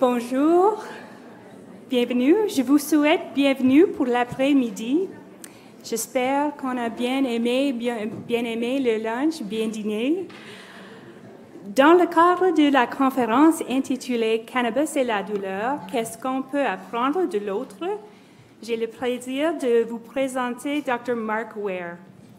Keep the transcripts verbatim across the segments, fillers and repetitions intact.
Bonjour, bienvenue. Je vous souhaite bienvenue pour l'après-midi. J'espère qu'on a bien aimé, bien, bien aimé le lunch, bien dîné. Dans le cadre de la conférence intitulée « Cannabis et la douleur, qu'est-ce qu'on peut apprendre de l'autre ?» j'ai le plaisir de vous présenter docteur Mark Ware.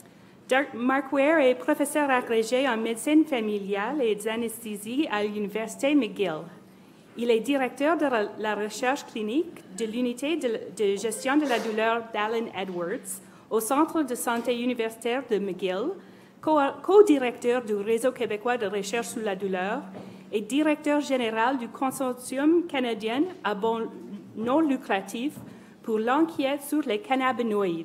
Mark Ware est professeur agrégé en médecine familiale et d'anesthésie à l'Université McGill. Il est directeur de la recherche clinique de l'unité de, de gestion de la douleur d'Allen Edwards au Centre de santé universitaire de McGill, co-directeur du Réseau québécois de recherche sur la douleur et directeur général du Consortium canadien à bon non lucratif pour l'enquête sur les cannabinoïdes.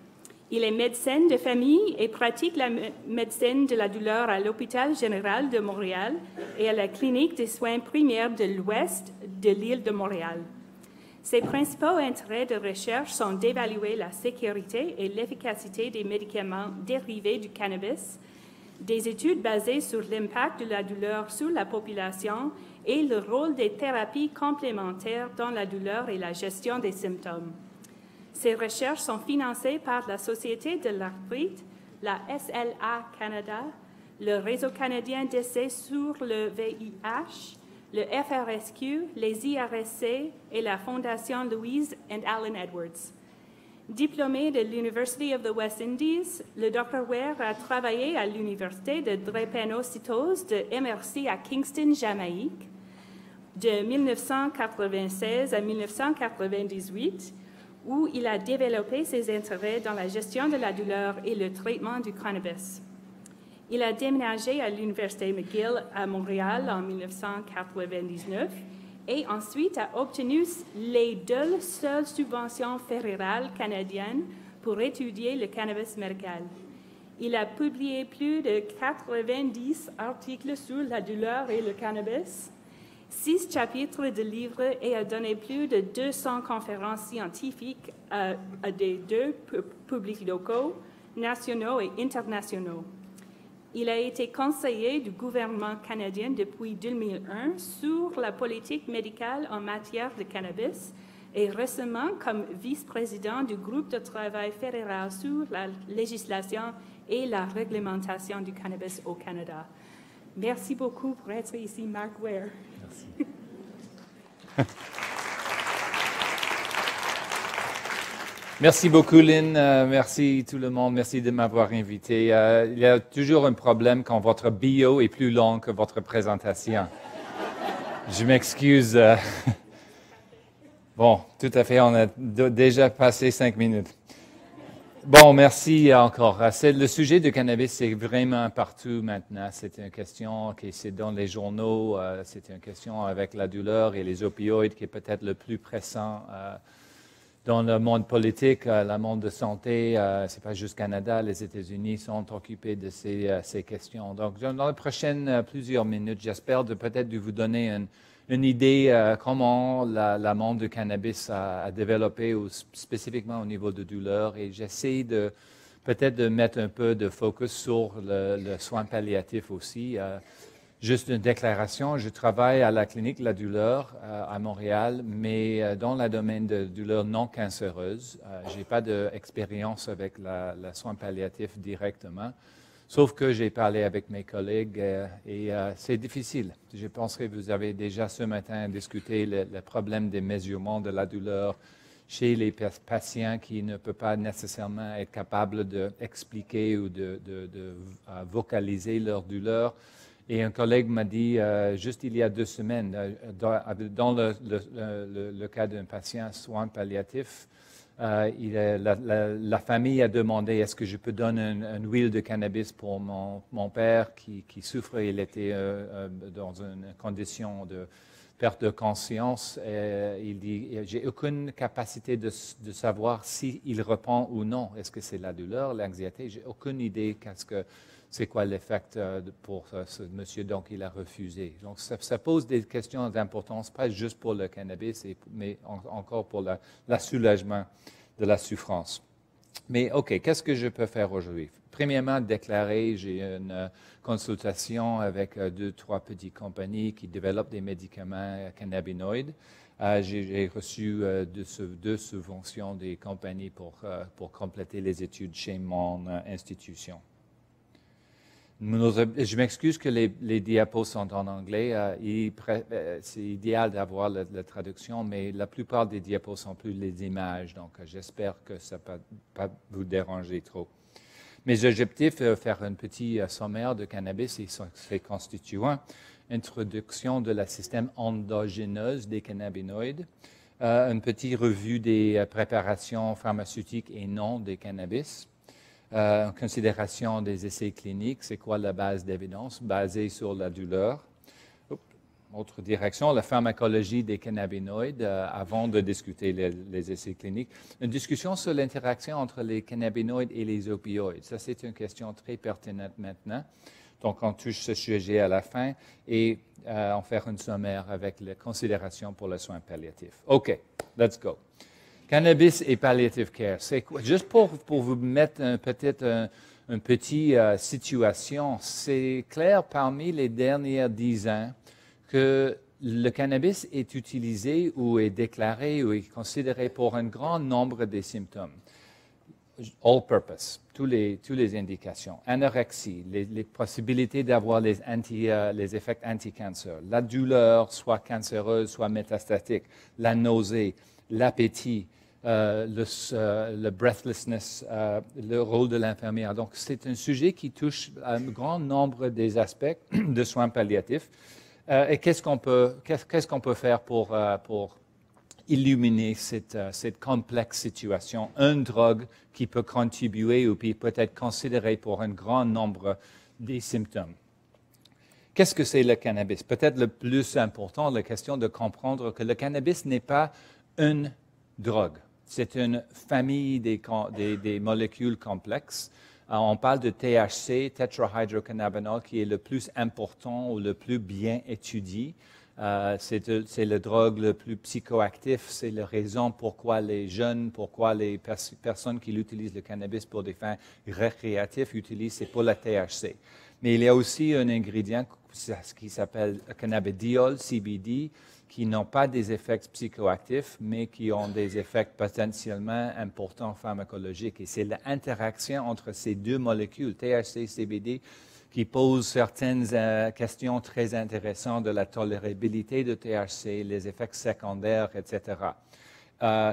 Il est médecin de famille et pratique la médecine de la douleur à l'Hôpital général de Montréal et à la Clinique des soins primaires de l'Ouest de l'île de Montréal. Ses principaux intérêts de recherche sont d'évaluer la sécurité et l'efficacité des médicaments dérivés du cannabis, des études basées sur l'impact de la douleur sur la population et le rôle des thérapies complémentaires dans la douleur et la gestion des symptômes. Ces recherches sont financées par la Société de l'arthrite, la S L A Canada, le Réseau canadien d'essais sur le V I H, le F R S Q, les I R S C et la Fondation Louise and Allen Edwards. Diplômé de l'University of the West Indies, le docteur Ware a travaillé à l'Université de drépanocytose de M R C à Kingston, Jamaïque, de mille neuf cent quatre-vingt-seize à mille neuf cent quatre-vingt-dix-huit, où il a développé ses intérêts dans la gestion de la douleur et le traitement du cannabis. Il a déménagé à l'Université McGill à Montréal en mille neuf cent quatre-vingt-dix-neuf et ensuite a obtenu les deux seules subventions fédérales canadiennes pour étudier le cannabis médical. Il a publié plus de quatre-vingt-dix articles sur la douleur et le cannabis, six chapitres de livres et a donné plus de deux cents conférences scientifiques à, à des deux publics locaux, nationaux et internationaux. Il a été conseiller du gouvernement canadien depuis deux mille un sur la politique médicale en matière de cannabis et récemment comme vice-président du groupe de travail fédéral sur la législation et la réglementation du cannabis au Canada. Merci beaucoup pour être ici, Mark Ware. Merci. Merci beaucoup, Lynn. Euh, merci tout le monde. Merci de m'avoir invité. Euh, il y a toujours un problème quand votre bio est plus long que votre présentation. Je m'excuse. Euh... Bon, tout à fait. On a d- déjà passé cinq minutes. Bon, merci encore. C'est, le sujet du cannabis, c'est vraiment partout maintenant. C'est une question qui est dans les journaux. Euh, c'est une question avec la douleur et les opioïdes qui est peut-être le plus pressant euh, dans le monde politique, euh, le monde de santé. Euh, c'est pas juste Canada, les États-Unis sont occupés de ces, euh, ces questions. Donc, dans les prochaines euh, plusieurs minutes, j'espère de peut-être de vous donner une, une idée euh, comment la, la monde du cannabis a, a développé ou spécifiquement au niveau de douleur. Et j'essaie de peut-être de mettre un peu de focus sur le, le soin palliatif aussi. Euh, Juste une déclaration, je travaille à la clinique de la douleur euh, à Montréal, mais euh, dans le domaine de douleur non cancéreuse. Euh, je n'ai pas d'expérience avec la, la soin palliatif directement, sauf que j'ai parlé avec mes collègues euh, et euh, c'est difficile. Je pense que vous avez déjà ce matin discuté le, le problème des mesurements de la douleur chez les patients qui ne peuvent pas nécessairement être capables d'expliquer ou de, de, de uh, vocaliser leur douleur. Et un collègue m'a dit, euh, juste il y a deux semaines, euh, dans, dans le, le, le, le cas d'un patient soin palliatif, euh, il, la, la, la famille a demandé est-ce que je peux donner une, une huile de cannabis pour mon, mon père qui, qui souffre. Il était euh, euh, dans une condition de perte de conscience. Et il dit, j'ai aucune capacité de, de savoir s'il reprend ou non. Est-ce que c'est la douleur, l'anxiété? J'ai aucune idée qu'est-ce que c'est quoi l'effet pour ce monsieur, donc il a refusé. Donc ça, ça pose des questions d'importance, pas juste pour le cannabis, mais en, encore pour la, la soulagement de la souffrance. Mais OK, qu'est-ce que je peux faire aujourd'hui? Premièrement, déclarer, j'ai une euh, consultation avec euh, deux, trois petites compagnies qui développent des médicaments cannabinoïdes. Euh, j'ai reçu euh, deux, deux subventions des compagnies pour, euh, pour compléter les études chez mon euh, institution. Je m'excuse que les, les diapos sont en anglais. Euh, euh, C'est idéal d'avoir la, la traduction, mais la plupart des diapos sont plus les images. Donc, euh, j'espère que ça ne va pas vous déranger trop. Mes objectifs, euh, faire un petit euh, sommaire de cannabis et ses constituants, introduction de la système endogéneuse des cannabinoïdes, euh, une petite revue des euh, préparations pharmaceutiques et non des cannabis, euh, en considération des essais cliniques, c'est quoi la base d'évidence basée sur la douleur. Oups, autre direction, la pharmacologie des cannabinoïdes, euh, avant de discuter les, les essais cliniques. Une discussion sur l'interaction entre les cannabinoïdes et les opioïdes. Ça, c'est une question très pertinente maintenant. Donc, on touche ce sujet à la fin et euh, on fait une sommaire avec les considérations pour le soin palliatif. OK, let's go. Cannabis et palliative care, c'est quoi? Juste pour, pour vous mettre peut-être un, une petite euh, situation, c'est clair parmi les dernières dix ans que le cannabis est utilisé ou est déclaré ou est considéré pour un grand nombre des symptômes. All purpose, tous les, toutes les indications. Anorexie, les, les possibilités d'avoir les, anti, euh, les effets anti-cancer, la douleur, soit cancéreuse, soit métastatique, la nausée, l'appétit, euh, le, euh, le breathlessness, euh, le rôle de l'infirmière. Donc, c'est un sujet qui touche un grand nombre des aspects de soins palliatifs. Euh, et qu'est-ce qu'on peut, qu'est-ce, qu'est-ce qu'on peut faire pour, euh, pour illuminer cette, uh, cette complexe situation, une drogue qui peut contribuer ou peut être considérée pour un grand nombre des symptômes. Qu'est-ce que c'est le cannabis? Peut-être le plus important, la question de comprendre que le cannabis n'est pas une drogue. C'est une famille des, des, des molécules complexes. Uh, on parle de T H C, tétrahydrocannabinol, qui est le plus important ou le plus bien étudié. Euh, c'est le drogue le plus psychoactif, c'est la raison pourquoi les jeunes, pourquoi les pers personnes qui utilisent le cannabis pour des fins récréatives utilisent, c'est pour la T H C. Mais il y a aussi un ingrédient qui s'appelle cannabidiol, C B D, qui n'ont pas des effets psychoactifs, mais qui ont des effets potentiellement importants pharmacologiques. Et c'est l'interaction entre ces deux molécules, T H C et C B D, qui pose certaines euh, questions très intéressantes de la tolérabilité de T H C, les effets secondaires, et cetera. Euh,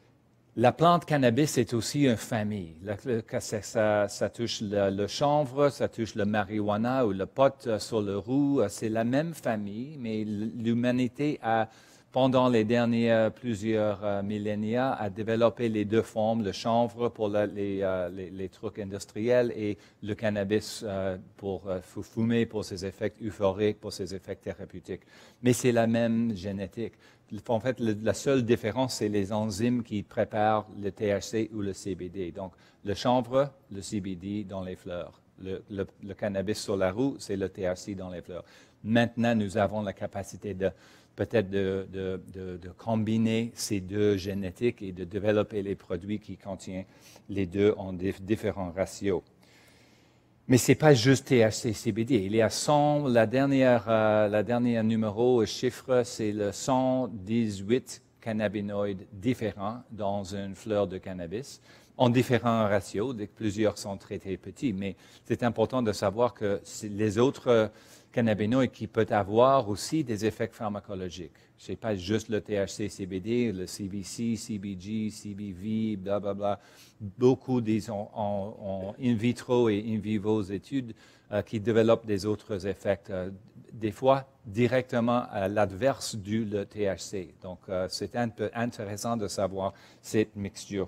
la plante cannabis est aussi une famille. Le, le, ça, ça, ça touche le, le chanvre, ça touche le marijuana ou le pot euh, sur le roux. C'est la même famille, mais l'humanité a, pendant les derniers plusieurs euh, millénaires, a développé les deux formes, le chanvre pour la, les, euh, les, les trucs industriels et le cannabis euh, pour euh, fumer, pour ses effets euphoriques, pour ses effets thérapeutiques. Mais c'est la même génétique. En fait, le, la seule différence, c'est les enzymes qui préparent le T H C ou le C B D. Donc, le chanvre, le C B D dans les fleurs. Le, le, le cannabis sur la roue, c'est le T H C dans les fleurs. Maintenant, nous avons la capacité de peut-être de, de, de, de combiner ces deux génétiques et de développer les produits qui contiennent les deux en dif différents ratios. Mais ce n'est pas juste T H C, C B D. Il y a cent, la dernière, euh, la dernière numéro, chiffre, c'est le cent dix-huit cannabinoïdes différents dans une fleur de cannabis, en différents ratios. Plusieurs sont très, très petits, mais c'est important de savoir que les autres cannabinoïdes qui peuvent avoir aussi des effets pharmacologiques. Ce n'est pas juste le T H C, C B D, le C B C, C B G, C B V, blablabla. Beaucoup, disons, en, en in vitro et in vivo études euh, qui développent des autres effets, euh, des fois directement à l'adverse du le T H C. Donc, euh, c'est un peu intéressant de savoir cette mixture.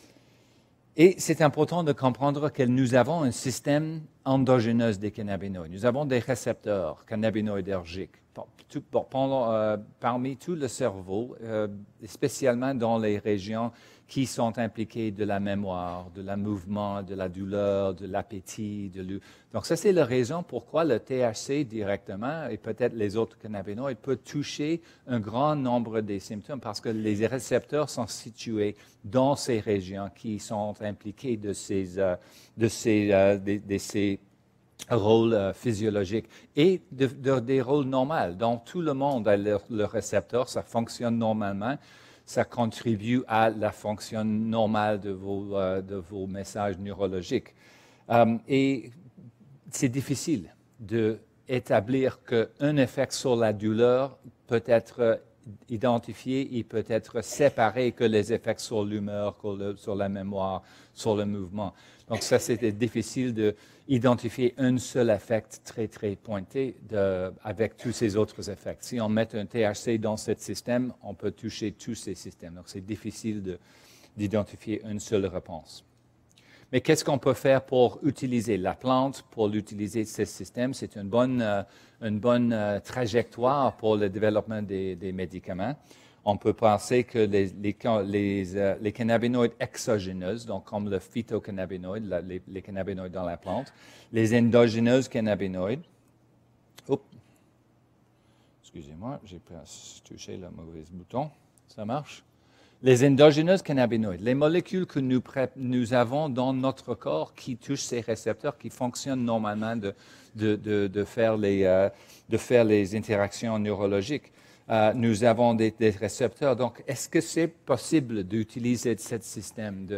Et c'est important de comprendre que nous avons un système endogéneux des cannabinoïdes. Nous avons des récepteurs cannabinoïdergiques tout, pendant, euh, parmi tout le cerveau, euh, spécialement dans les régions qui sont impliqués de la mémoire, de la mouvement, de la douleur, de l'appétit. De l'u- Donc, ça, c'est la raison pourquoi le T H C directement, et peut-être les autres cannabinoïdes, peut toucher un grand nombre des symptômes parce que les récepteurs sont situés dans ces régions qui sont impliquées de ces, euh, de ces, euh, de, de ces rôles euh, physiologiques et de, de- des rôles normaux. Donc, tout le monde a le, le récepteur, ça fonctionne normalement. Ça contribue à la fonction normale de vos, euh, de vos messages neurologiques. Euh, et c'est difficile d'établir qu'un effet sur la douleur peut être identifié et peut être séparé que les effets sur l'humeur, sur la mémoire, sur le mouvement. Donc ça, c'était difficile d'identifier un seul effet très, très pointé de, avec tous ces autres effets. Si on met un T H C dans ce système, on peut toucher tous ces systèmes. Donc c'est difficile de, d'identifier une seule réponse. Mais qu'est-ce qu'on peut faire pour utiliser la plante, pour utiliser ce système? C'est une bonne, euh, une bonne euh, trajectoire pour le développement des, des médicaments. On peut penser que les, les, les, euh, les cannabinoïdes exogéneux, donc comme le phytocannabinoïde, la, les, les cannabinoïdes dans la plante, les endogéneux cannabinoïdes, oups, excusez-moi, j'ai touché le mauvais bouton, ça marche? Les endogéneux cannabinoïdes, les molécules que nous, nous avons dans notre corps qui touchent ces récepteurs, qui fonctionnent normalement de, de, de, de, faire, les, euh, de faire les interactions neurologiques. Euh, nous avons des, des récepteurs. Donc, est-ce que c'est possible d'utiliser ce système,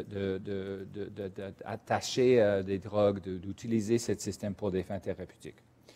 d'attacher de, de, de, de, euh, des drogues, d'utiliser ce système pour des fins thérapeutiques?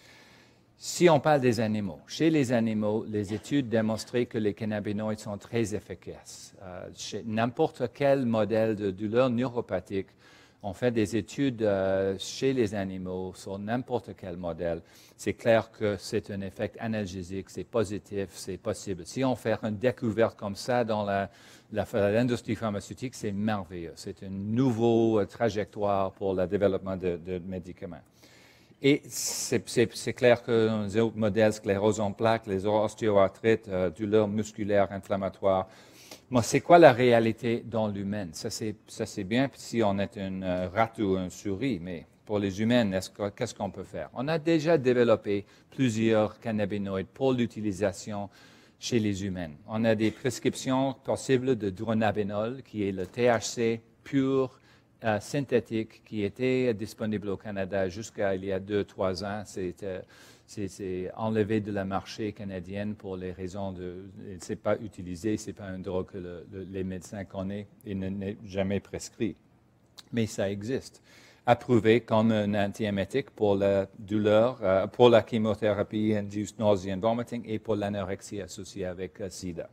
Si on parle des animaux, chez les animaux, les études démontrent que les cannabinoïdes sont très efficaces. Euh, chez n'importe quel modèle de douleur neuropathique, on fait des études euh, chez les animaux sur n'importe quel modèle. C'est clair que c'est un effet analgésique, c'est positif, c'est possible. Si on fait une découverte comme ça dans la, la, l'industrie pharmaceutique, c'est merveilleux. C'est une nouvelle trajectoire pour le développement de, de médicaments. Et c'est clair que les autres modèles, sclérose en plaques, les ostéoarthrites, euh, douleurs musculaires inflammatoires, moi, c'est quoi la réalité dans l'humain? Ça, c'est bien si on est un euh, rat ou une souris, mais pour les humains, qu'est-ce qu'on peut faire? On a déjà développé plusieurs cannabinoïdes pour l'utilisation chez les humains. On a des prescriptions possibles de dronabinol, qui est le T H C pur, Euh, synthétique qui était disponible au Canada jusqu'à il y a deux, trois ans. C'est euh, enlevé de la marché canadienne pour les raisons de... Il ne s'est pas utilisé, ce n'est pas une drogue que le, le, les médecins connaissent et ne n'est jamais prescrit. Mais ça existe. Approuvé comme un antiémétique pour la douleur, euh, pour la chimiothérapie induced nausea and vomiting et pour l'anorexie associée avec euh, SIDA.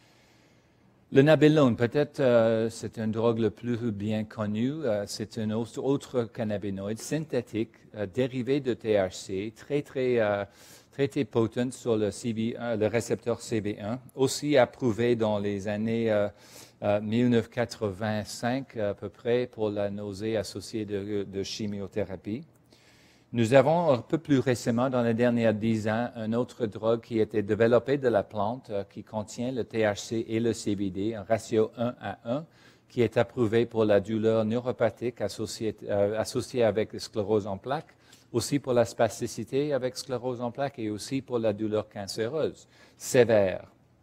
Le nabilone, peut-être euh, c'est une drogue le plus bien connue. Euh, c'est un autre, autre cannabinoïde synthétique euh, dérivé de T H C, très très euh, très, très potent sur le, C B un, le récepteur C B un, aussi approuvé dans les années euh, euh, mille neuf cent quatre-vingt-cinq à peu près pour la nausée associée de, de chimiothérapie. Nous avons un peu plus récemment, dans les dernières dix ans, une autre drogue qui a été développée de la plante euh, qui contient le T H C et le C B D, un ratio un à un, qui est approuvé pour la douleur neuropathique associée, euh, associée avec la sclérose en plaques, aussi pour la spasticité avec sclérose en plaques et aussi pour la douleur cancéreuse sévère.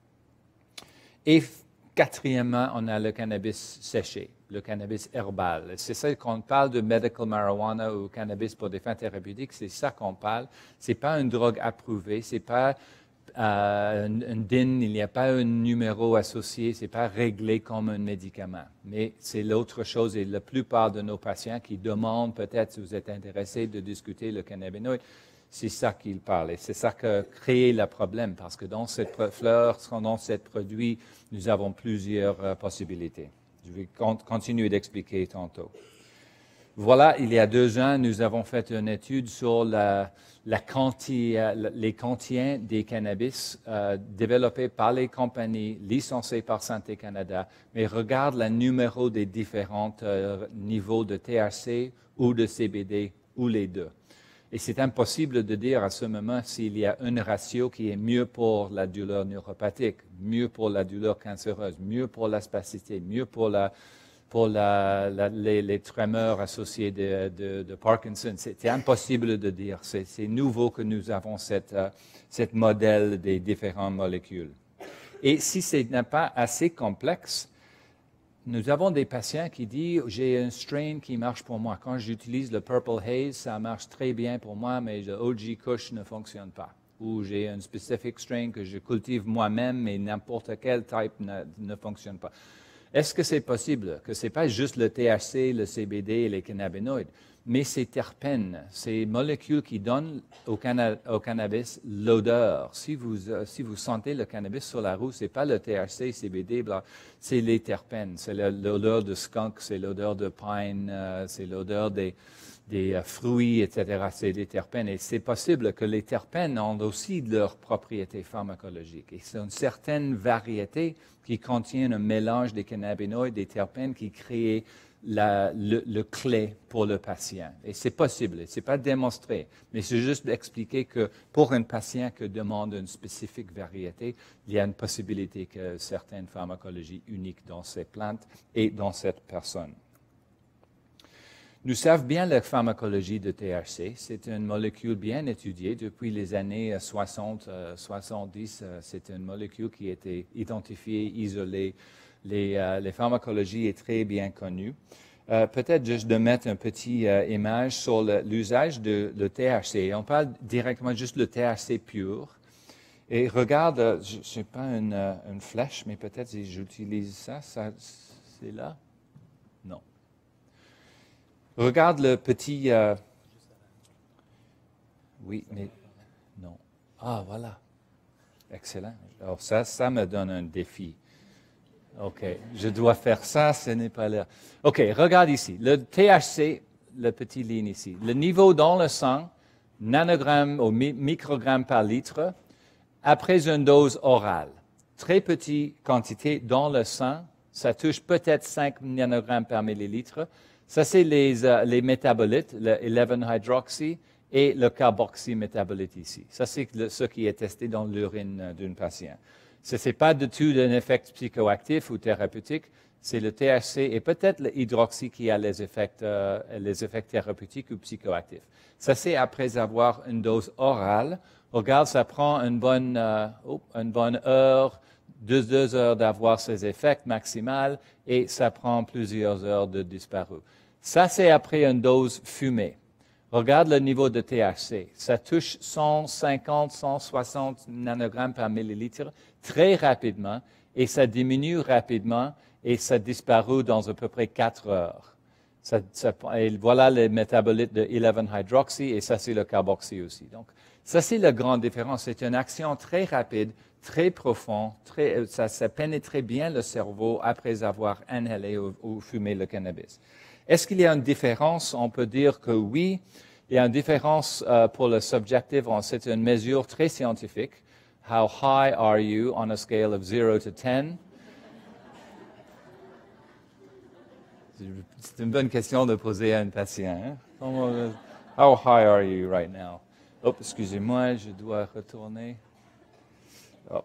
Et quatrièmement, on a le cannabis séché, le cannabis herbal. C'est ça qu'on parle de medical marijuana ou cannabis pour des fins thérapeutiques, c'est ça qu'on parle. Ce n'est pas une drogue approuvée, ce n'est pas euh, un, un D I N, il n'y a pas un numéro associé, ce n'est pas réglé comme un médicament. Mais c'est l'autre chose et la plupart de nos patients qui demandent peut-être si vous êtes intéressé de discuter le cannabinoïde, c'est ça qu'il parle. Et c'est ça qui a créé le problème, parce que dans cette fleur, dans ce produit, nous avons plusieurs uh, possibilités. Je vais con continuer d'expliquer tantôt. Voilà, il y a deux ans, nous avons fait une étude sur la, la quanti, uh, les quantiens des cannabis uh, développés par les compagnies licenciées par Santé Canada, mais regarde le numéro des différents uh, niveaux de T H C ou de C B D, ou les deux. Et c'est impossible de dire à ce moment s'il y a un ratio qui est mieux pour la douleur neuropathique, mieux pour la douleur cancéreuse, mieux pour la spasticité, mieux pour, la, pour la, la, les, les tremors associés de, de, de Parkinson. C'est impossible de dire. C'est nouveau que nous avons cette, uh, cette modèle des différentes molécules. Et si ce n'est pas assez complexe, nous avons des patients qui disent « j'ai un strain qui marche pour moi. Quand j'utilise le Purple Haze, ça marche très bien pour moi, mais le O G Kush ne fonctionne pas. » Ou « j'ai un specific strain que je cultive moi-même, mais n'importe quel type ne, ne fonctionne pas. » Est-ce que c'est possible que ce n'est pas juste le T H C, le C B D et les cannabinoïdes, mais ces terpènes, ces molécules qui donnent au, canna au cannabis l'odeur. Si vous, euh, si vous sentez le cannabis sur la roue, ce n'est pas le T H C, C B D, c'est les terpènes. C'est l'odeur de skunk, c'est l'odeur de pine, euh, c'est l'odeur des, des euh, fruits, et cetera. C'est les terpènes. Et c'est possible que les terpènes ont aussi leurs propriétés pharmacologiques. Et c'est une certaine variété qui contient un mélange des cannabinoïdes, des terpènes qui créent La, le, le clé pour le patient. Et c'est possible, ce n'est pas démontré, mais c'est juste d'expliquer que pour un patient qui demande une spécifique variété, il y a une possibilité que certaines pharmacologies uniques dans ces plantes et dans cette personne. Nous savons bien la pharmacologie de T H C. C'est une molécule bien étudiée depuis les années soixante, soixante-dix. C'est une molécule qui a été identifiée, isolée. Les, euh, les pharmacologies est très bien connue. Euh, Peut-être juste de mettre une petite euh, image sur l'usage de le T H C. On parle directement juste le T H C pur. Et regarde, euh, je ne sais pas une, euh, une flèche, mais peut-être si j'utilise ça, ça c'est là? Non. Regarde le petit... Euh, oui, mais non. Ah, voilà. Excellent. Alors ça, ça me donne un défi. OK, je dois faire ça, ce n'est pas là. OK, regarde ici. Le T H C, la petite ligne ici. Le niveau dans le sang, nanogrammes ou mi microgrammes par litre, après une dose orale. Très petite quantité dans le sang, ça touche peut-être cinq nanogrammes par millilitre. Ça, c'est les, euh, les métabolites, le onze hydroxy et le carboxymétabolite ici. Ça, c'est ce qui est testé dans l'urine d'un patient. Ce n'est pas du tout un effet psychoactif ou thérapeutique, c'est le T H C et peut-être l'hydroxy qui a les effets, euh, les effets thérapeutiques ou psychoactifs. Ça, c'est après avoir une dose orale. Regarde, ça prend une bonne, euh, oh, une bonne heure, deux, deux heures d'avoir ces effets maximales et ça prend plusieurs heures de disparu. Ça, c'est après une dose fumée. Regarde le niveau de T H C. Ça touche cent cinquante, cent soixante nanogrammes par millilitre très rapidement et ça diminue rapidement et ça disparaît dans à peu près quatre heures. Ça, ça, et voilà les métabolites de onze hydroxy et ça c'est le carboxy aussi. Donc ça c'est la grande différence. C'est une action très rapide, très profonde, très, ça, ça pénètre bien le cerveau après avoir inhalé ou, ou fumé le cannabis. Est-ce qu'il y a une différence? On peut dire que oui. Il y a une différence euh, pour le subjective. C'est une mesure très scientifique. How high are you on a scale of zero to ten? C'est une bonne question de poser à un patient. Hein? How high are you right now? Oh, excusez-moi, je dois retourner. Oh.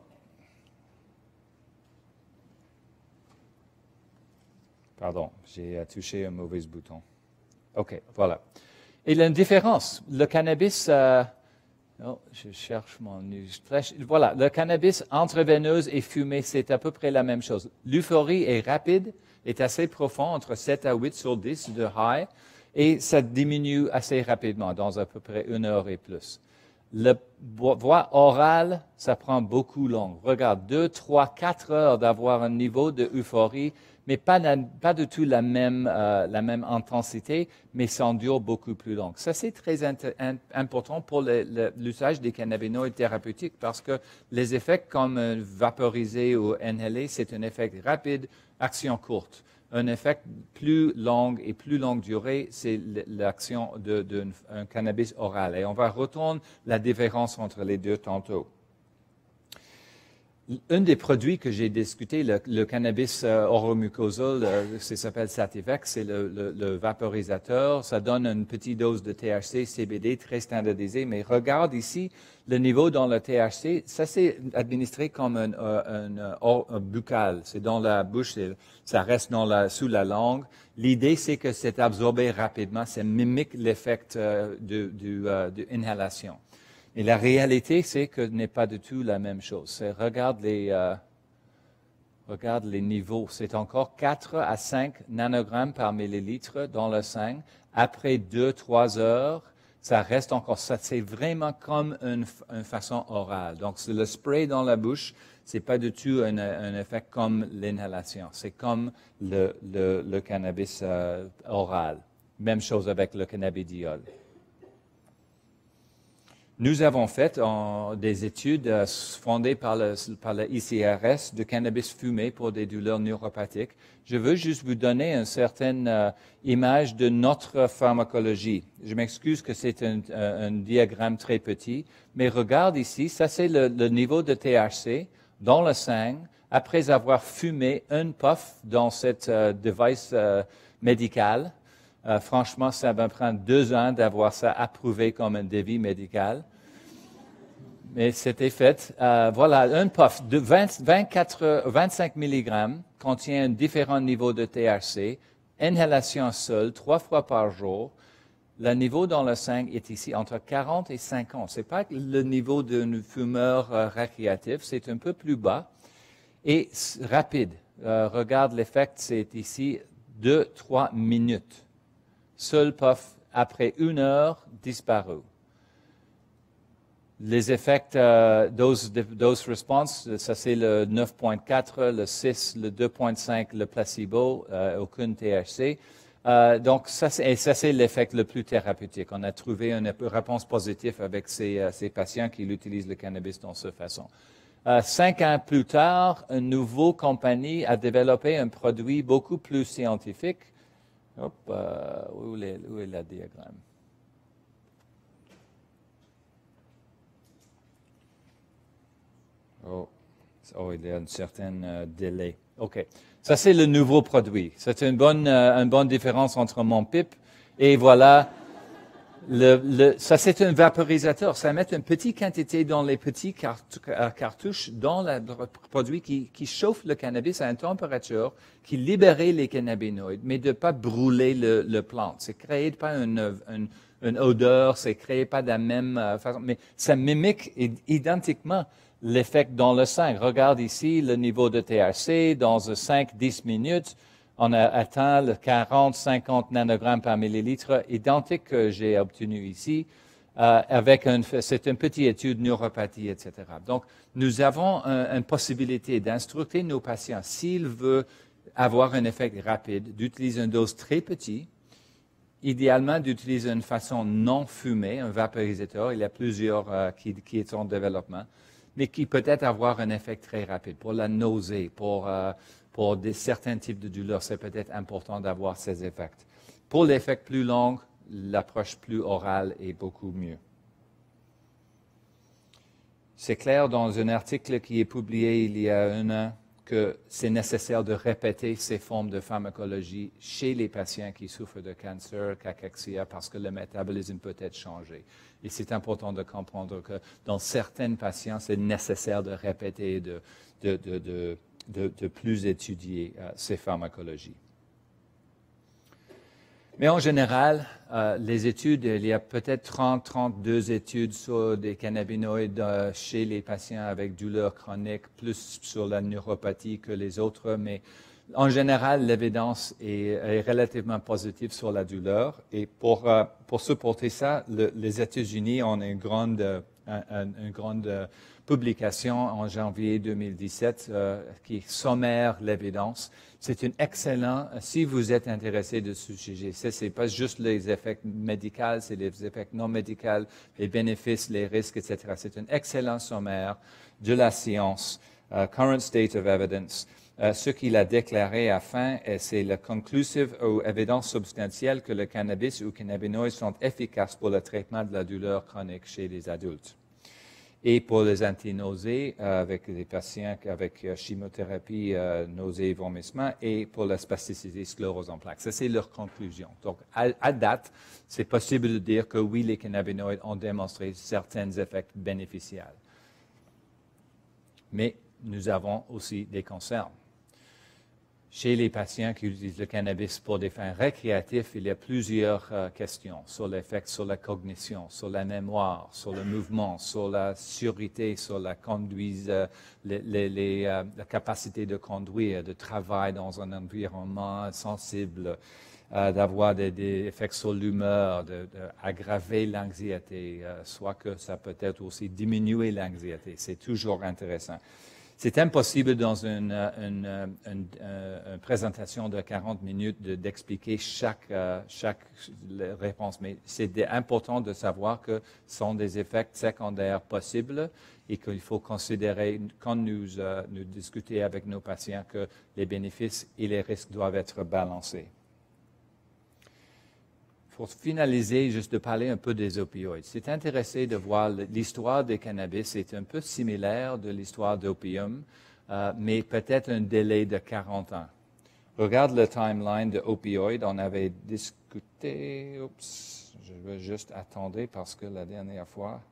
Pardon, j'ai touché un mauvais bouton. OK, voilà. Il y a une différence. Le cannabis, euh, oh, je cherche mon flèche. Voilà, le cannabis intraveineuse et fumé, c'est à peu près la même chose. L'euphorie est rapide, est assez profond, entre sept à huit sur dix de high, et ça diminue assez rapidement, dans à peu près une heure et plus. La voie orale, ça prend beaucoup long. Regarde, deux, trois, quatre heures d'avoir un niveau de euphorie, mais pas, pas du tout la même, euh, la même intensité, mais ça dure beaucoup plus long. Ça, c'est très important pour l'usage des cannabinoïdes thérapeutiques parce que les effets comme euh, vaporisé ou inhalé, c'est un effet rapide, action courte. Un effet plus long et plus longue durée, c'est l'action d'un cannabis oral. Et on va retourner la différence entre les deux tantôt. Un des produits que j'ai discuté, le, le cannabis euh, oromucosal, euh, ça s'appelle Sativex, c'est le, le, le vaporisateur. Ça donne une petite dose de T H C, C B D très standardisé. Mais regarde ici, le niveau dans le T H C, ça c'est administré comme un, un, un, un, un buccal. C'est dans la bouche, ça reste dans la, sous la langue. L'idée, c'est que c'est absorbé rapidement. Ça mimique l'effet euh, de, de, euh, de inhalation. Et la réalité, c'est que ce n'est pas du tout la même chose. C'est, regarde, les, euh, regarde les niveaux. C'est encore quatre à cinq nanogrammes par millilitre dans le sang. Après deux, trois heures, ça reste encore ça. C'est vraiment comme une, une façon orale. Donc, c'est le spray dans la bouche. C'est pas du tout un, un effet comme l'inhalation. C'est comme le, le, le cannabis euh, oral. Même chose avec le cannabidiol. Nous avons fait en, des études euh, fondées par le, par le I C R S de cannabis fumé pour des douleurs neuropathiques. Je veux juste vous donner une certaine euh, image de notre pharmacologie. Je m'excuse que c'est un, un, un diagramme très petit, mais regarde ici, ça c'est le, le niveau de T H C dans le sang après avoir fumé un puff dans cette euh, device euh, médical. Euh, franchement, ça va prendre deux ans d'avoir ça approuvé comme un devis médical. Mais c'était fait. Euh, voilà, un puff de vingt, vingt-quatre, vingt-cinq milligrammes contient différents niveaux de T H C, inhalation seule, trois fois par jour. Le niveau dans le sang est ici entre quarante et cinquante. Ce n'est pas le niveau d'un fumeur euh, récréatif, c'est un peu plus bas et rapide. Euh, regarde l'effet, c'est ici deux à trois minutes. Seul puff, après une heure, disparu. Les effets euh, dose, dose response, ça c'est le neuf virgule quatre, le six, le deux virgule cinq, le placebo, euh, aucune T H C. Euh, donc, ça c'est, et ça c'est l'effet le plus thérapeutique. On a trouvé une réponse positive avec ces, euh, ces patients qui utilisent le cannabis dans cette façon. Euh, cinq ans plus tard, une nouvelle compagnie a développé un produit beaucoup plus scientifique. Hop, euh, où, est, où est le diagramme? Oh, oh, il y a un certain euh, délai. OK. Ça, c'est le nouveau produit. C'est une bonne, euh, une bonne différence entre mon pipe et voilà. Le, le, ça, c'est un vaporisateur. Ça met une petite quantité dans les petits cartouches dans le produit qui, qui chauffe le cannabis à une température qui libère les cannabinoïdes, mais de ne pas brûler le, le plante. C'est créé pas une, une, une odeur, c'est créé pas de la même euh, façon, mais ça mimique identiquement l'effet dans le sang. Regarde ici le niveau de T H C dans cinq à dix minutes. On a atteint le quarante à cinquante nanogrammes par millilitre, identique que j'ai obtenu ici, euh, avec un, c'est une petite étude neuropathie, et cetera. Donc, nous avons un, une possibilité d'instructer nos patients, s'ils veulent avoir un effet rapide, d'utiliser une dose très petite, idéalement d'utiliser une façon non fumée, un vaporisateur. Il y a plusieurs euh, qui, qui sont en développement, mais qui peut-être avoir un effet très rapide pour la nausée, pour... Euh, Pour des, certains types de douleurs, c'est peut-être important d'avoir ces effets. Pour l'effet plus long, l'approche plus orale est beaucoup mieux. C'est clair dans un article qui est publié il y a un an que c'est nécessaire de répéter ces formes de pharmacologie chez les patients qui souffrent de cancer, cachexia, parce que le métabolisme peut être changé. Et c'est important de comprendre que dans certains patients, c'est nécessaire de répéter, de, de, de, de De, de plus étudier euh, ces pharmacologies. Mais en général, euh, les études, il y a peut-être trente à trente-deux études sur des cannabinoïdes euh, chez les patients avec douleur chronique, plus sur la neuropathie que les autres, mais en général, l'évidence est, est relativement positive sur la douleur. Et pour, euh, pour supporter ça, le, les États-Unis ont une grande, euh, un, une grande euh, publication en janvier deux mille dix-sept euh, qui sommaire l'évidence. C'est une excellente, si vous êtes intéressé de ce sujet, ce n'est pas juste les effets médicaux, c'est les effets non médicaux, les bénéfices, les risques, et cetera. C'est un excellent sommaire de la science, uh, Current State of Evidence. Uh, ce qu'il a déclaré à la fin, c'est la conclusive ou évidence substantielle que le cannabis ou cannabinoïdes sont efficaces pour le traitement de la douleur chronique chez les adultes. Et pour les antinausées, euh, avec les patients avec euh, chimiothérapie, euh, nausées et vomissements, et pour la spasticité, sclérose en plaques. Ça, c'est leur conclusion. Donc, à, à date, c'est possible de dire que oui, les cannabinoïdes ont démontré certains effets bénéficiaires. Mais nous avons aussi des concerns. Chez les patients qui utilisent le cannabis pour des fins récréatives, il y a plusieurs euh, questions sur l'effet sur la cognition, sur la mémoire, sur le mouvement, sur la sûreté, sur la conduite, euh, les, les, les, euh, la capacité de conduire, de travailler dans un environnement sensible, euh, d'avoir des, des effets sur l'humeur, d'aggraver de, de l'anxiété, euh, soit que ça peut être aussi diminuer l'anxiété. C'est toujours intéressant. C'est impossible dans une, une, une, une, une présentation de quarante minutes de, d'expliquer chaque, uh, chaque réponse, mais c'est important de savoir que ce sont des effets secondaires possibles et qu'il faut considérer, quand nous, uh, nous discutons avec nos patients, que les bénéfices et les risques doivent être balancés. Pour finaliser, juste de parler un peu des opioïdes. C'est intéressant de voir l'histoire des cannabis. C'est un peu similaire de l'histoire d'opium, euh, mais peut-être un délai de quarante ans. Regarde le timeline de opioïdes. On avait discuté... Oups, je vais juste attendre parce que la dernière fois,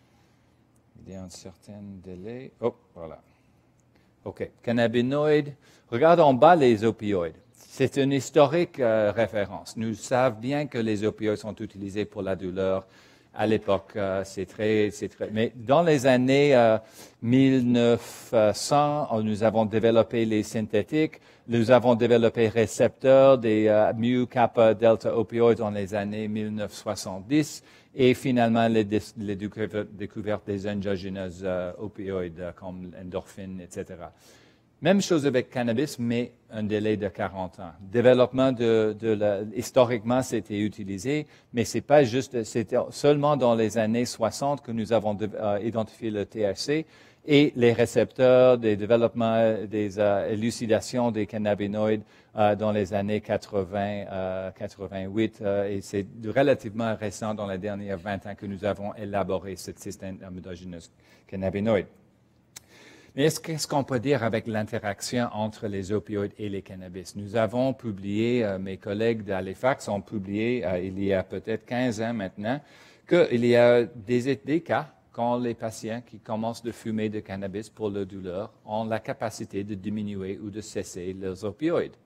il y a un certain délai. Oh, voilà. OK. Cannabinoïdes. Regarde en bas les opioïdes. C'est une historique euh, référence. Nous savons bien que les opioïdes sont utilisés pour la douleur. À l'époque, euh, c'est très, c'est très... Mais dans les années euh, mille neuf cents, nous avons développé les synthétiques. Nous avons développé les récepteurs des euh, mu, kappa, delta opioïdes dans les années mille neuf cent soixante-dix. Et finalement, les, les découvertes des endogènes euh, opioïdes euh, comme l'endorphine, et cetera. Même chose avec cannabis, mais un délai de quarante ans. Développement de, de la, historiquement, c'était utilisé, mais c'est pas juste, c'était seulement dans les années soixante que nous avons de, euh, identifié le T H C et les récepteurs, des développements, des euh, élucidations des cannabinoïdes euh, dans les années quatre-vingts, euh, quatre-vingt-huit, euh, et c'est relativement récent dans les derniers vingt ans que nous avons élaboré ce système endogène cannabinoïde. Mais qu'est-ce qu'on peut dire avec l'interaction entre les opioïdes et les cannabis? Nous avons publié, euh, mes collègues d'Halifax ont publié euh, il y a peut-être quinze ans maintenant, qu'il y a des, des cas quand les patients qui commencent de fumer de cannabis pour la douleur ont la capacité de diminuer ou de cesser leurs opioïdes.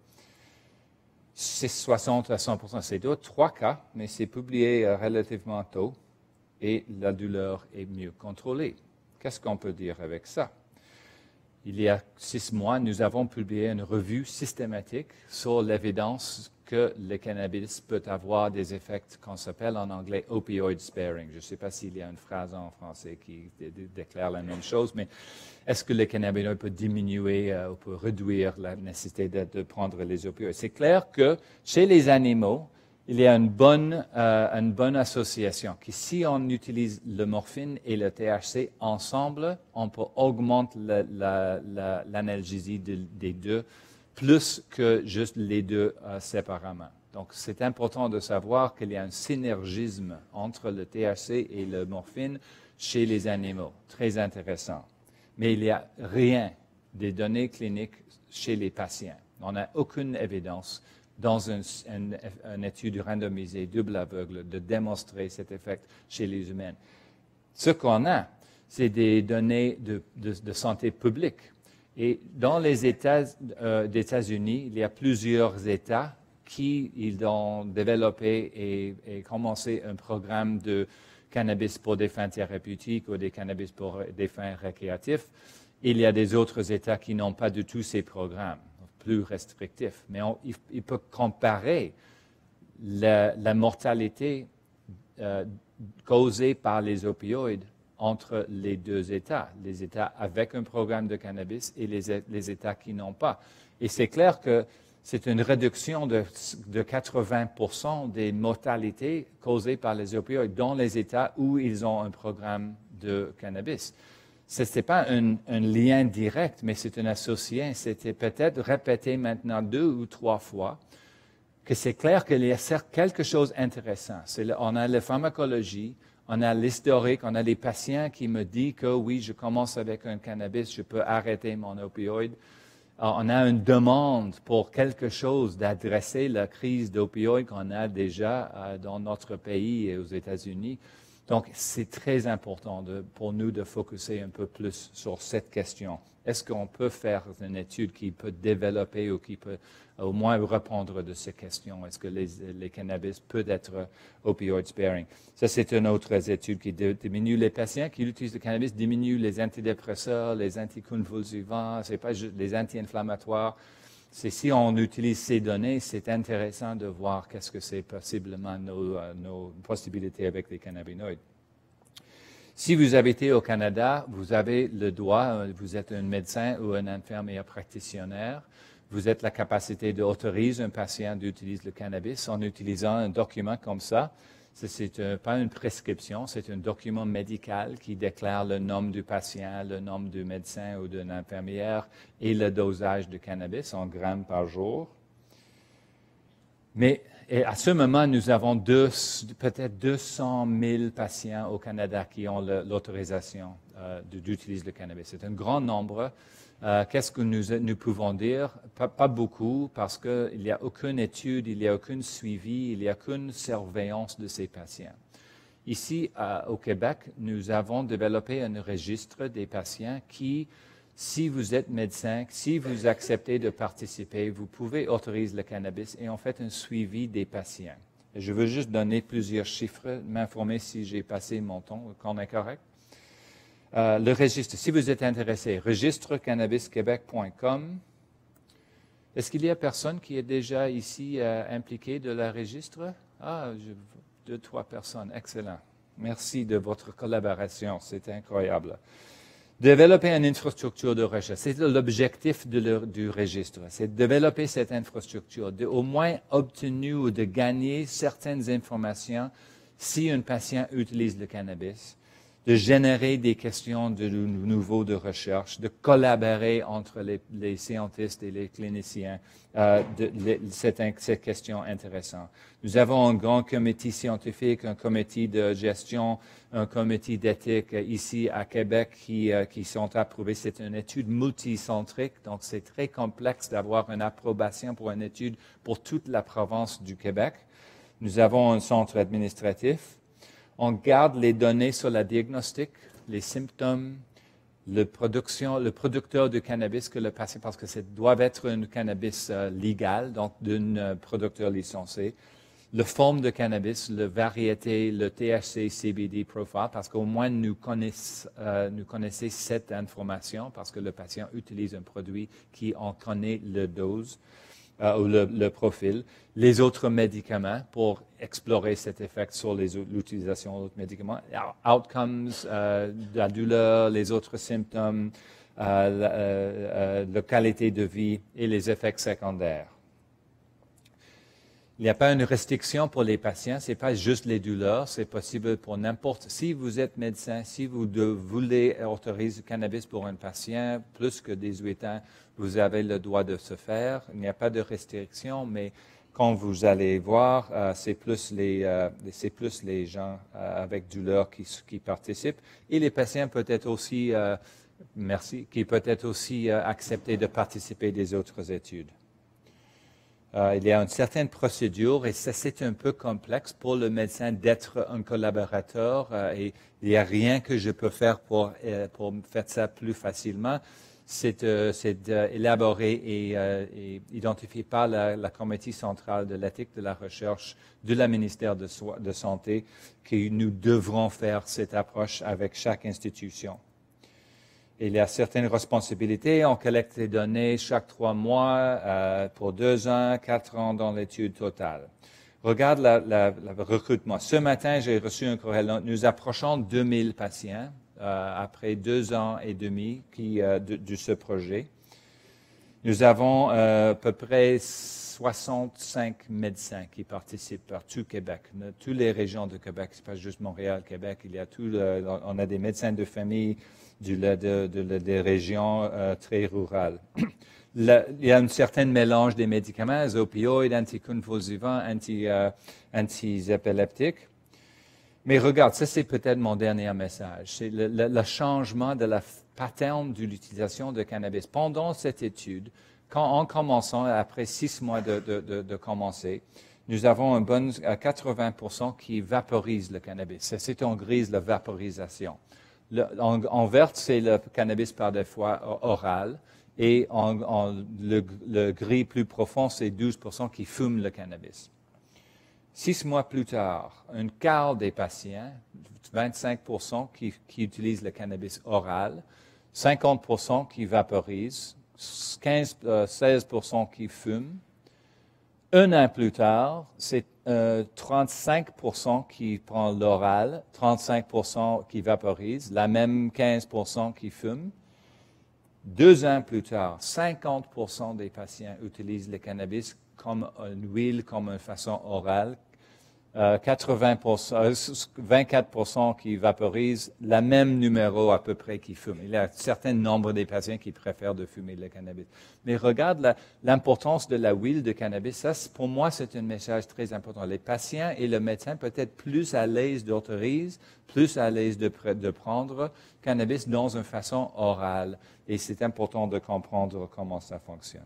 C'est soixante à cent pour cent, c'est d'autres, trois cas, mais c'est publié euh, relativement tôt et la douleur est mieux contrôlée. Qu'est-ce qu'on peut dire avec ça? Il y a six mois, nous avons publié une revue systématique sur l'évidence que le cannabis peut avoir des effets qu'on s'appelle en anglais opioid sparing. Je ne sais pas s'il y a une phrase en français qui dé dé déclare la même chose, mais est-ce que le cannabinoïde peut diminuer euh, ou peut réduire la nécessité de, de prendre les opioïdes? C'est clair que chez les animaux, il y a une bonne, euh, une bonne association, que si on utilise le morphine et le T H C ensemble, on peut augmenter l'analgésie la, la, de, des deux, plus que juste les deux euh, séparément. Donc, c'est important de savoir qu'il y a un synergisme entre le T H C et le morphine chez les animaux. Très intéressant. Mais il n'y a rien des données cliniques chez les patients. On n'a aucune évidence dans une, une, une étude randomisée, double aveugle, de démontrer cet effet chez les humains. Ce qu'on a, c'est des données de, de, de santé publique. Et dans les États euh, des États-Unis, il y a plusieurs États qui ils ont développé et, et commencé un programme de cannabis pour des fins thérapeutiques ou des cannabis pour des fins récréatives. Il y a des autres États qui n'ont pas du tout ces programmes, plus restrictif. Mais on, il, il peut comparer la, la mortalité euh, causée par les opioïdes entre les deux États, les États avec un programme de cannabis et les, les États qui n'ont pas. Et c'est clair que c'est une réduction de, de quatre-vingts pour cent des mortalités causées par les opioïdes dans les États où ils ont un programme de cannabis. Ce n'est pas un, un lien direct, mais c'est un associé. C'était peut-être répété maintenant deux ou trois fois que c'est clair qu'il y a quelque chose d'intéressant. On a la pharmacologie, On a l'historique, on a les patients qui me disent que oui, je commence avec un cannabis, je peux arrêter mon opioïde. On a une demande pour quelque chose d'adresser la crise d'opioïdes qu'on a déjà euh, dans notre pays et aux États-Unis. Donc, c'est très important de, pour nous de focuser un peu plus sur cette question. Est-ce qu'on peut faire une étude qui peut développer ou qui peut au moins répondre de ces questions? Est-ce que les, les cannabis peuvent être opioid sparing? Ça, c'est une autre étude qui diminue les patients qui utilisent le cannabis, diminue les antidépresseurs, les anticonvulsivants, c'est pas juste les anti-inflammatoires. C'est si on utilise ces données, c'est intéressant de voir qu'est-ce que c'est possiblement nos, uh, nos possibilités avec les cannabinoïdes. Si vous habitez au Canada, vous avez le droit, vous êtes un médecin ou un infirmier praticien, vous avez la capacité d'autoriser un patient d'utiliser le cannabis en utilisant un document comme ça. Ce n'est pas une prescription, c'est un document médical qui déclare le nom du patient, le nom du médecin ou d'une infirmière et le dosage de cannabis en grammes par jour. Mais et à ce moment, nous avons deux, peut-être deux cent mille patients au Canada qui ont l'autorisation euh, d'utiliser le cannabis. C'est un grand nombre. Euh, Qu'est-ce que nous, nous pouvons dire? Pas, pas beaucoup, parce qu'il n'y a aucune étude, il n'y a aucun suivi, il n'y a aucune surveillance de ces patients. Ici, euh, au Québec, nous avons développé un registre des patients qui, si vous êtes médecin, si vous acceptez de participer, vous pouvez autoriser le cannabis et on fait un suivi des patients. Et je veux juste donner plusieurs chiffres, m'informer si j'ai passé mon temps, qu'on est correct. Euh, le registre, si vous êtes intéressé, registre cannabis québec point com. Est-ce qu'il y a personne qui est déjà ici euh, impliqué de la registre? Ah, je, deux, trois personnes, excellent. Merci de votre collaboration, c'est incroyable. Développer une infrastructure de recherche, c'est l'objectif du registre, c'est de développer cette infrastructure, de au moins obtenir ou de gagner certaines informations si un patient utilise le cannabis, de générer des questions de nouveau de recherche, de collaborer entre les, les scientifiques et les cliniciens. Euh, c'est une question intéressante. Nous avons un grand comité scientifique, un comité de gestion, un comité d'éthique ici à Québec qui, euh, qui sont approuvés. C'est une étude multicentrique, donc c'est très complexe d'avoir une approbation pour une étude pour toute la province du Québec. Nous avons un centre administratif. On garde les données sur le diagnostic, les symptômes, le, production, le producteur de cannabis que le patient, parce que ça doit être un cannabis euh, légal, donc d'un euh, producteur licencié. Le forme de cannabis, la variété, le T H C, C B D profile, parce qu'au moins nous connaissons, euh, nous connaissons cette information, parce que le patient utilise un produit qui en connaît le dose. Euh, ou le, le profil, les autres médicaments pour explorer cet effet sur l'utilisation d'autres médicaments, outcomes, euh, la douleur, les autres symptômes, euh, la, euh, la qualité de vie et les effets secondaires. Il n'y a pas une restriction pour les patients, ce n'est pas juste les douleurs, c'est possible pour n'importe. Si vous êtes médecin, si vous de, voulez autoriser le cannabis pour un patient plus que dix-huit ans, vous avez le droit de se faire. Il n'y a pas de restriction, mais quand vous allez voir, euh, c'est plus les, euh, c'est plus les gens euh, avec douleur qui, qui participent. Et les patients peut-être aussi, euh, merci, qui peut-être aussi euh, accepter de participer des autres études. Euh, il y a une certaine procédure et ça, c'est un peu complexe pour le médecin d'être un collaborateur euh, et il n'y a rien que je peux faire pour, euh, pour faire ça plus facilement. C'est euh, d'élaborer et, euh, et identifier par la, la comité centrale de l'éthique de la recherche de la ministère de, so de Santé que nous devrons faire cette approche avec chaque institution. Il y a certaines responsabilités. On collecte les données chaque trois mois euh, pour deux ans, quatre ans dans l'étude totale. Regarde le recrutement. Ce matin, j'ai reçu un courriel. Nous approchons deux mille patients euh, après deux ans et demi qui, euh, de, de ce projet. Nous avons euh, à peu près soixante-cinq médecins qui participent partout au Québec, toutes les régions de Québec. Ce n'est pas juste Montréal, Québec. Il y a tout le, on a des médecins de famille du, de, de, de, des régions euh, très rurales. Le, il y a un certain mélange des médicaments, les opioïdes, anticonvulsivants, anti, euh, anti-épileptiques. Mais regarde, ça c'est peut-être mon dernier message. C'est le, le, le changement de la pattern de l'utilisation de cannabis. Pendant cette étude, quand, en commençant, après six mois de, de, de, de commencer, nous avons un bon quatre-vingts pour cent qui vaporise le cannabis. C'est en grise la vaporisation. Le, en, en vert, c'est le cannabis par des fois oral. Et en, en, le, le gris plus profond, c'est douze pour cent qui fument le cannabis. Six mois plus tard, un quart des patients, vingt-cinq pour cent qui, qui utilisent le cannabis oral, cinquante pour cent qui vaporisent, quinze, euh, seize pour cent qui fument. Un an plus tard, c'est euh, trente-cinq pour cent qui prend l'oral, trente-cinq pour cent qui vaporisent, la même quinze pour cent qui fument. Deux ans plus tard, cinquante pour cent des patients utilisent le cannabis comme une huile, comme une façon orale. Euh, quatre-vingts pour cent, vingt-quatre pour cent qui vaporisent, le même numéro à peu près qui fument. Il y a un certain nombre des patients qui préfèrent de fumer le cannabis. Mais regarde l'importance de la huile de cannabis. Ça, pour moi, c'est un message très important. Les patients et le médecin peuvent être plus à l'aise d'autoriser, plus à l'aise de, de prendre cannabis dans une façon orale. Et c'est important de comprendre comment ça fonctionne.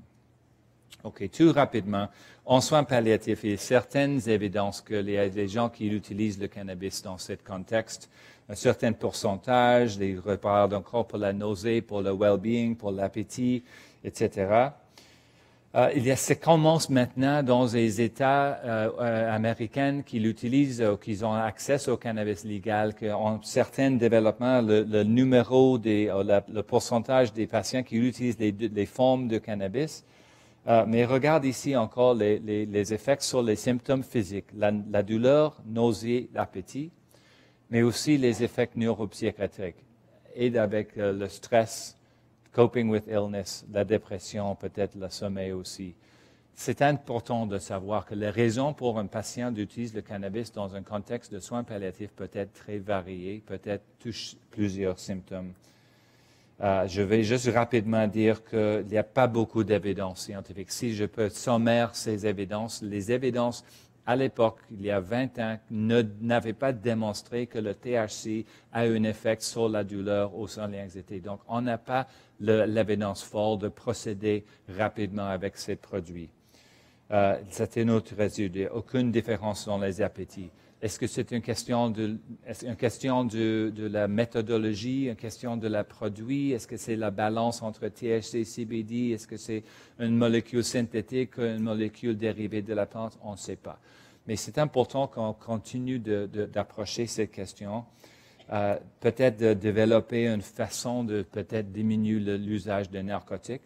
OK, tout rapidement. En soins palliatifs, il y a certaines évidences que les, les gens qui utilisent le cannabis dans ce contexte, un certain pourcentage, les repères encore pour la nausée, pour le well-being, pour l'appétit, et cetera. Euh, il y a, ça commence maintenant dans les États euh, euh, américains qui l'utilisent, euh, qui ont accès au cannabis légal, qu'en certains développements, le, le numéro, des, euh, la, le pourcentage des patients qui utilisent les, les formes de cannabis. Euh, mais regarde ici encore les, les, les effets sur les symptômes physiques, la, la douleur, nausée, l'appétit, mais aussi les effets neuropsychiatriques, aide avec euh, le stress, coping with illness, la dépression, peut-être le sommeil aussi. C'est important de savoir que les raisons pour un patient d'utiliser le cannabis dans un contexte de soins palliatifs peut être très variées, peut-être touche plusieurs symptômes. Euh, je vais juste rapidement dire qu'il n'y a pas beaucoup d'évidence scientifique. Si je peux sommaire ces évidences, les évidences à l'époque, il y a vingt ans, n'avaient pas démontré que le T H C a un effet sur la douleur ou sur l'anxiété. Donc, on n'a pas l'évidence forte de procéder rapidement avec ces produits. Euh, C'était notre résultat. Aucune différence dans les appétits. Est-ce que c'est une question de, une question de, de la méthodologie, une question de la produit? Est-ce que c'est la balance entre T H C et C B D? Est-ce que c'est une molécule synthétique ou une molécule dérivée de la plante? On ne sait pas. Mais c'est important qu'on continue d'approcher cette question. Euh, peut-être de développer une façon de peut-être diminuer l'usage de narcotiques,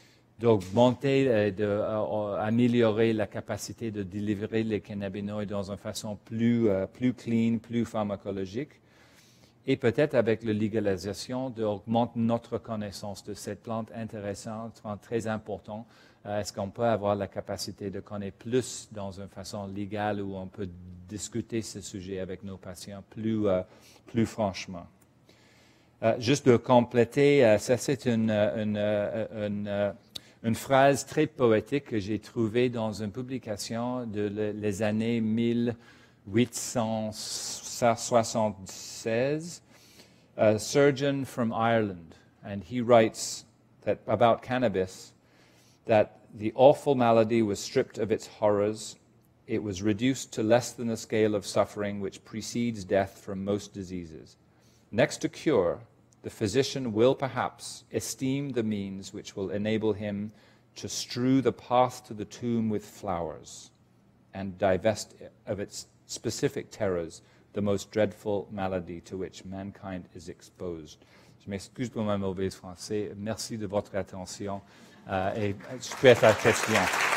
d'augmenter, d'améliorer la capacité de délivrer les cannabinoïdes dans une façon plus, euh, plus clean, plus pharmacologique. Et peut-être avec la légalisation, d'augmenter notre connaissance de cette plante intéressante, très important. Euh, Est-ce qu'on peut avoir la capacité de connaître plus dans une façon légale où on peut discuter ce sujet avec nos patients plus, euh, plus franchement? Euh, juste de compléter, euh, ça c'est une, une, une, une Une phrase très poétique que j'ai trouvée dans une publication de le, les années mille huit cent soixante-seize, a surgeon from Ireland, and he writes that about cannabis, that the awful malady was stripped of its horrors, it was reduced to less than the scale of suffering which precedes death from most diseases. Next to cure, the physician will perhaps esteem the means which will enable him to strew the path to the tomb with flowers and divest of its specific terrors the most dreadful malady to which mankind is exposed. Je m'excuse pour ma mauvaise français. Merci de votre attention euh, et je peux être à la question.